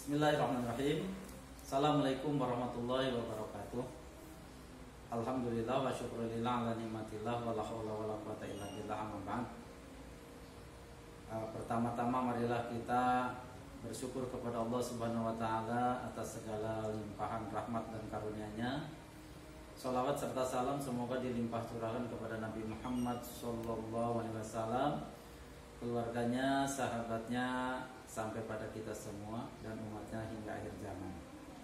Bismillahirrahmanirrahim. Assalamualaikum warahmatullahi wabarakatuh. Alhamdulillah wa syukurillah ala nikmatillah wa la haula wa la quwata illa billah, amma ba'd. Pertama-tama marilah kita bersyukur kepada Allah Subhanahu wa taala atas segala limpahan rahmat dan karunia-Nya. Salawat serta salam semoga dilimpah curahkan kepada Nabi Muhammad sallallahu alaihi wasallam, keluarganya, sahabatnya, sampai pada kita semua dan umatnya hingga akhir zaman.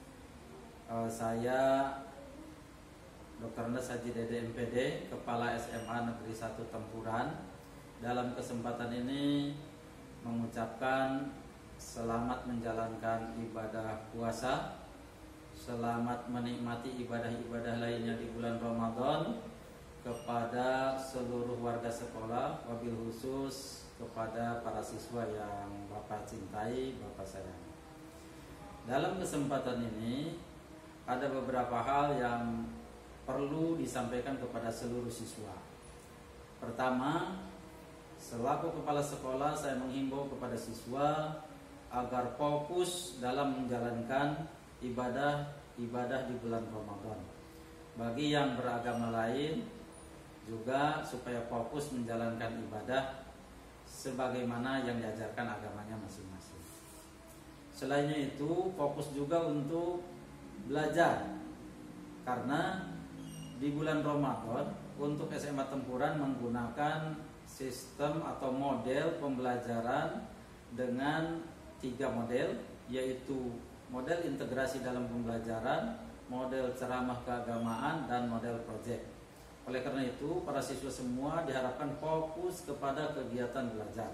Saya Dr. Andes Haji Dede MPD, Kepala SMA Negeri 1 Tempuran. Dalam kesempatan ini mengucapkan selamat menjalankan ibadah puasa, selamat menikmati ibadah-ibadah lainnya di bulan Ramadan kepada seluruh warga sekolah, wabil khusus kepada para siswa yang Bapak cintai, Bapak sayangi. Dalam kesempatan ini ada beberapa hal yang perlu disampaikan kepada seluruh siswa. Pertama, selaku kepala sekolah saya menghimbau kepada siswa agar fokus dalam menjalankan ibadah di bulan Ramadan. Bagi yang beragama lain juga supaya fokus menjalankan ibadah sebagaimana yang diajarkan agamanya masing-masing. Selainnya itu, fokus juga untuk belajar, karena di bulan Ramadan untuk SMA Tempuran menggunakan sistem atau model pembelajaran dengan 3 model, yaitu model integrasi dalam pembelajaran, model ceramah keagamaan, dan model proyek. Oleh karena itu, para siswa semua diharapkan fokus kepada kegiatan belajar.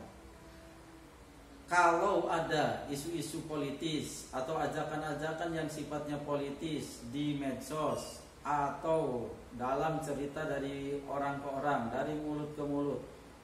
Kalau ada isu-isu politis atau ajakan-ajakan yang sifatnya politis di medsos atau dalam cerita dari orang ke orang, dari mulut ke mulut,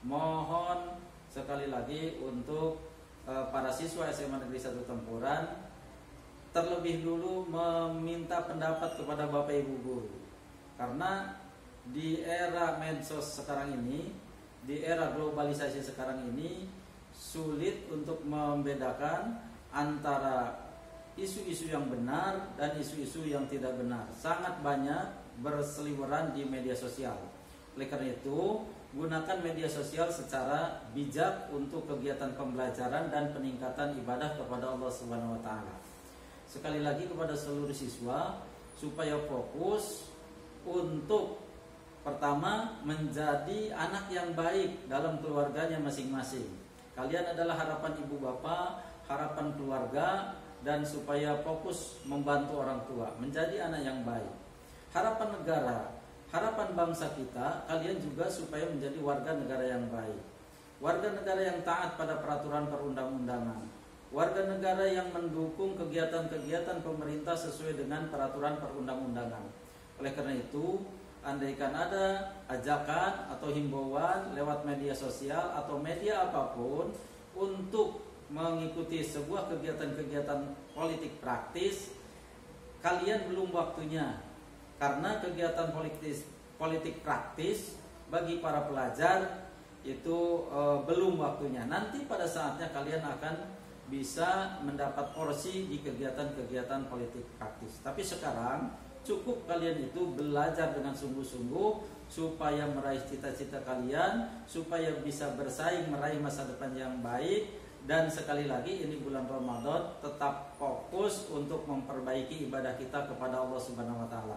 mohon sekali lagi untuk para siswa SMA Negeri 1 Tempuran terlebih dulu meminta pendapat kepada Bapak Ibu guru. Karena di era medsos sekarang ini, di era globalisasi sekarang ini, sulit untuk membedakan antara isu-isu yang benar dan isu-isu yang tidak benar. Sangat banyak berseliweran di media sosial. Oleh karena itu, gunakan media sosial secara bijak untuk kegiatan pembelajaran dan peningkatan ibadah kepada Allah Subhanahu wa taala. Sekali lagi kepada seluruh siswa supaya fokus untuk pertama, menjadi anak yang baik dalam keluarganya masing-masing. Kalian adalah harapan ibu bapak, harapan keluarga, dan supaya fokus membantu orang tua, menjadi anak yang baik. Harapan negara, harapan bangsa kita, kalian juga supaya menjadi warga negara yang baik. Warga negara yang taat pada peraturan perundang-undangan. Warga negara yang mendukung kegiatan-kegiatan pemerintah sesuai dengan peraturan perundang-undangan. Oleh karena itu, andaikan ada ajakan atau himbauan lewat media sosial atau media apapun untuk mengikuti sebuah kegiatan-kegiatan politik praktis, kalian belum waktunya. Karena kegiatan politik praktis bagi para pelajar itu belum waktunya. Nanti pada saatnya kalian akan bisa mendapat porsi di kegiatan-kegiatan politik praktis. Tapi sekarang cukup kalian itu belajar dengan sungguh-sungguh supaya meraih cita-cita kalian, supaya bisa bersaing meraih masa depan yang baik. Dan sekali lagi, ini bulan Ramadan, tetap fokus untuk memperbaiki ibadah kita kepada Allah Subhanahu wa taala.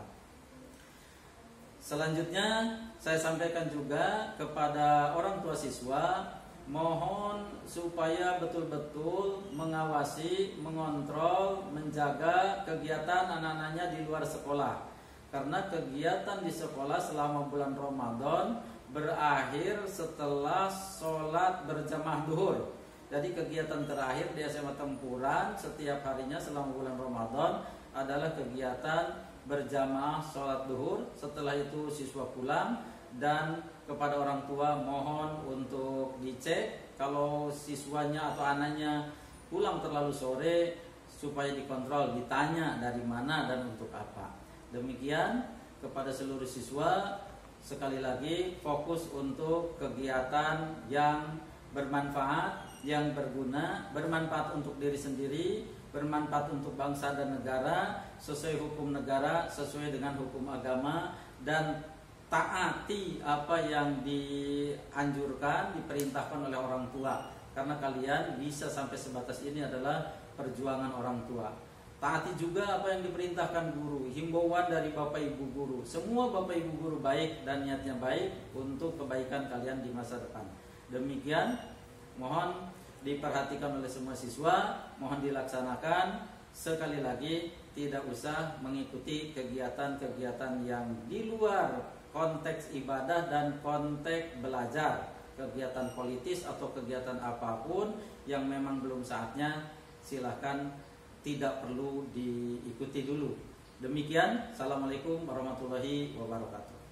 Selanjutnya saya sampaikan juga kepada orang tua siswa, mohon supaya betul-betul mengawasi, mengontrol, menjaga kegiatan anak-anaknya di luar sekolah. Karena kegiatan di sekolah selama bulan Ramadan berakhir setelah sholat berjamaah duhur. Jadi kegiatan terakhir di SMA Tempuran setiap harinya selama bulan Ramadan adalah kegiatan berjamaah sholat duhur. Setelah itu siswa pulang, dan kepada orang tua mohon untuk dicek kalau siswanya atau anaknya pulang terlalu sore supaya dikontrol, ditanya dari mana dan untuk apa. Demikian kepada seluruh siswa, sekali lagi fokus untuk kegiatan yang bermanfaat, yang berguna, bermanfaat untuk diri sendiri, bermanfaat untuk bangsa dan negara, sesuai hukum negara, sesuai dengan hukum agama, dan taati apa yang dianjurkan, diperintahkan oleh orang tua. Karena kalian bisa sampai sebatas ini adalah perjuangan orang tua. Taati juga apa yang diperintahkan guru, himbauan dari Bapak Ibu guru. Semua Bapak Ibu guru baik dan niatnya baik untuk kebaikan kalian di masa depan. Demikian, mohon diperhatikan oleh semua siswa, mohon dilaksanakan. Sekali lagi, tidak usah mengikuti kegiatan-kegiatan yang di luar konteks ibadah dan konteks belajar. Kegiatan politis atau kegiatan apapun yang memang belum saatnya, silahkan tidak perlu diikuti dulu. Demikian, assalamualaikum warahmatullahi wabarakatuh.